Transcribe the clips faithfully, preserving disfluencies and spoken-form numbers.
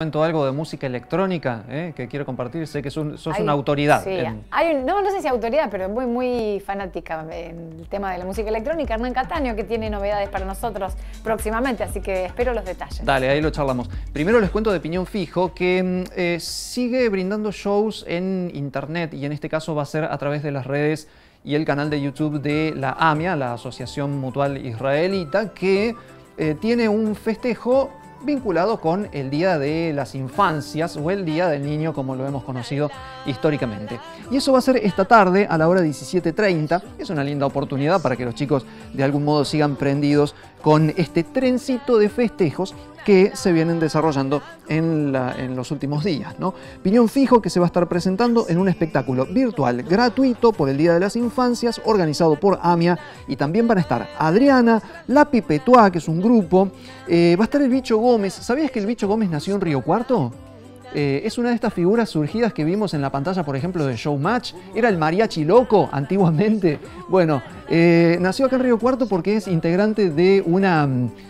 Cuento algo de música electrónica eh, que quiero compartir. Sé que sos, sos hay, una autoridad. Sí, en... hay un, no, no sé si autoridad, pero muy, muy fanática en el tema de la música electrónica. Hernán Cataño, que tiene novedades para nosotros próximamente, así que espero los detalles. Dale, ahí lo charlamos. Primero les cuento de Piñón Fijo que eh, sigue brindando shows en internet y en este caso va a ser a través de las redes y el canal de YouTube de la AMIA, la Asociación Mutual Israelita, que eh, tiene un festejo vinculado con el Día de las Infancias o el Día del Niño, como lo hemos conocido históricamente. Y eso va a ser esta tarde a la hora diecisiete treinta. Es una linda oportunidad para que los chicos de algún modo sigan prendidos con este trencito de festejos que se vienen desarrollando en, la, en los últimos días, ¿no? Piñón Fijo, que se va a estar presentando en un espectáculo virtual gratuito por el Día de las Infancias, organizado por AMIA, y también van a estar Adriana, La Pipetuá, que es un grupo, eh, va a estar el Bicho Gómez. ¿Sabías que el Bicho Gómez nació en Río Cuarto? Eh, es una de estas figuras surgidas que vimos en la pantalla, por ejemplo, de Showmatch. Era el mariachi loco antiguamente. Bueno, eh, nació acá en Río Cuarto porque es integrante de una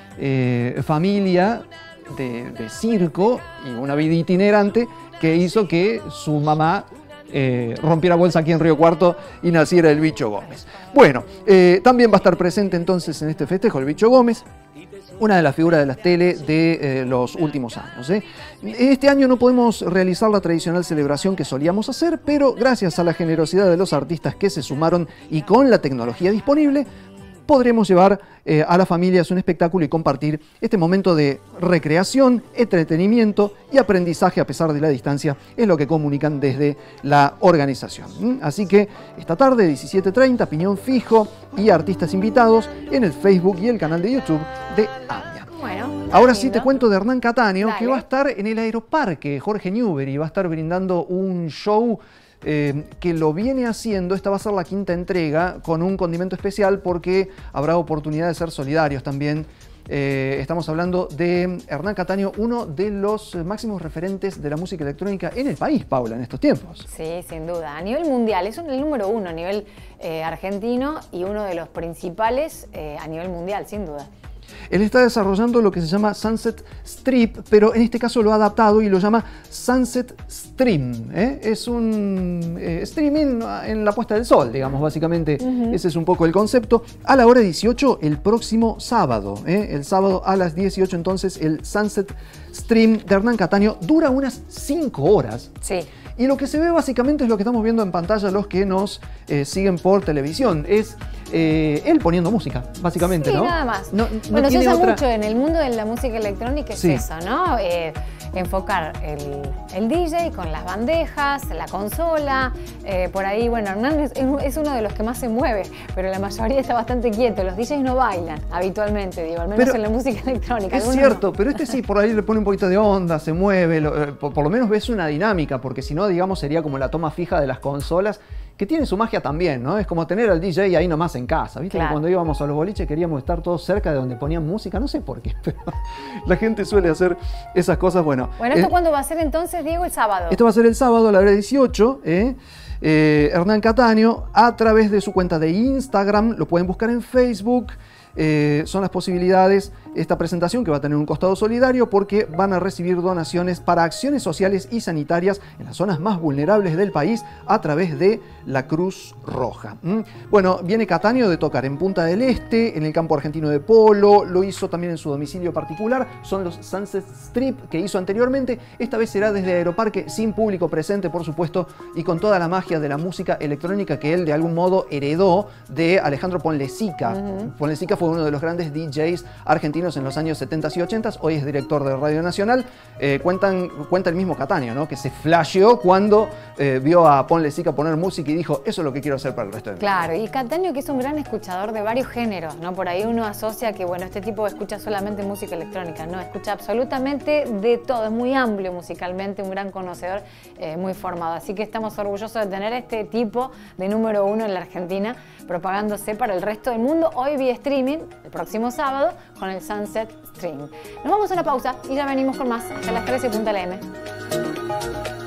eh, familia de, de circo y una vida itinerante que hizo que su mamá eh, rompiera bolsa aquí en Río Cuarto y naciera el Bicho Gómez. Bueno, eh, también va a estar presente entonces en este festejo el Bicho Gómez, una de las figuras de las tele de eh, los últimos años. ¿eh? Este año no podemos realizar la tradicional celebración que solíamos hacer, pero gracias a la generosidad de los artistas que se sumaron y con la tecnología disponible, podremos llevar eh, a las familias un espectáculo y compartir este momento de recreación, entretenimiento y aprendizaje a pesar de la distancia, es lo que comunican desde la organización. ¿Mm? Así que esta tarde, diecisiete treinta, Piñón Fijo y artistas invitados en el Facebook y el canal de YouTube de AMIA. Bueno, ahora lindo. sí te cuento de Hernán Cataño, Dale. que va a estar en el Aeroparque Jorge Newbery, va a estar brindando un show Eh, que lo viene haciendo. Esta va a ser la quinta entrega con un condimento especial porque habrá oportunidad de ser solidarios también. Eh, estamos hablando de Hernán Cataño, uno de los máximos referentes de la música electrónica en el país, Paula, en estos tiempos. Sí, sin duda. A nivel mundial, es el número uno a nivel eh, argentino y uno de los principales eh, a nivel mundial, sin duda. Él está desarrollando lo que se llama Sunset Strip, pero en este caso lo ha adaptado y lo llama Sunset Stream. ¿eh? Es un eh, streaming en la puesta del sol, digamos, básicamente. Uh-huh. Ese es un poco el concepto. A la hora dieciocho, el próximo sábado. ¿eh? El sábado a las dieciocho, entonces, el Sunset Stream de Hernán Cataño dura unas cinco horas. Sí. Y lo que se ve básicamente es lo que estamos viendo en pantalla los que nos eh, siguen por televisión. Es eh, él poniendo música, básicamente, sí, ¿no? nada más. No, no bueno, se usa otra... mucho en el mundo de la música electrónica, es sí. eso, ¿no? Eh, enfocar el, el D J con las bandejas, la consola, eh, por ahí, bueno, Hernán es, es uno de los que más se mueve, pero la mayoría está bastante quieto. Los D Js no bailan habitualmente, digo, al menos pero en la música electrónica. Es cierto, no. Pero este sí, por ahí le pone un poquito de onda, se mueve, lo, eh, por, por lo menos ves una dinámica, porque si no, digamos, sería como la toma fija de las consolas, que tiene su magia también, ¿no? Es como tener al D J ahí nomás en casa, ¿viste? Claro. Cuando íbamos a los boliches queríamos estar todos cerca de donde ponían música, no sé por qué, pero la gente suele hacer esas cosas, bueno. Bueno, ¿esto eh, cuándo va a ser entonces, Diego? El sábado. Esto va a ser el sábado a la hora dieciocho, ¿eh? Eh, Hernán Cataño, a través de su cuenta de Instagram, lo pueden buscar en Facebook. Eh, son las posibilidades, esta presentación que va a tener un costado solidario porque van a recibir donaciones para acciones sociales y sanitarias en las zonas más vulnerables del país a través de la Cruz Roja. ¿Mm? Bueno, viene Cataño de tocar en Punta del Este, en el campo argentino de polo, lo hizo también en su domicilio particular, son los Sunset Strip que hizo anteriormente, esta vez será desde Aeroparque, sin público presente por supuesto, y con toda la magia de la música electrónica que él de algún modo heredó de Alejandro Ponlecica. Uh-huh. Ponlecica fue uno de los grandes D Js argentinos en los años setenta y ochenta, hoy es director de Radio Nacional. Eh, cuentan, cuenta el mismo Cataño, ¿no? Que se flasheó cuando eh, vio a Ponlecica poner música y dijo, eso es lo que quiero hacer para el resto de mi vida. Claro, y Cataño que es un gran escuchador de varios géneros, ¿no? Por ahí uno asocia que, bueno, este tipo escucha solamente música electrónica, no, escucha absolutamente de todo, es muy amplio musicalmente, un gran conocedor, eh, muy formado. Así que estamos orgullosos de tener este tipo de número uno en la Argentina, propagándose para el resto del mundo, hoy vía streaming, el próximo sábado, con el Sunset Stream. Nos vamos a una pausa y ya venimos con más hasta las trece, punta la M.